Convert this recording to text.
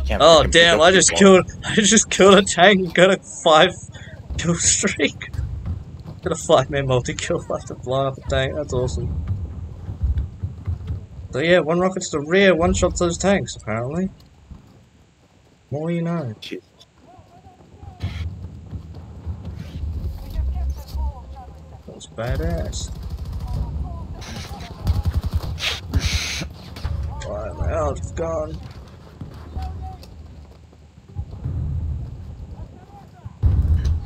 can't Oh freaking damn! pick up people. I just killed a tank and got a 5-kill streak. Got a 5-man multi-kill after blowing up a tank. That's awesome. So yeah, one rocket to the rear, one shot those tanks. Apparently, more you know. Jeez. That was badass. Alright, my health's gone.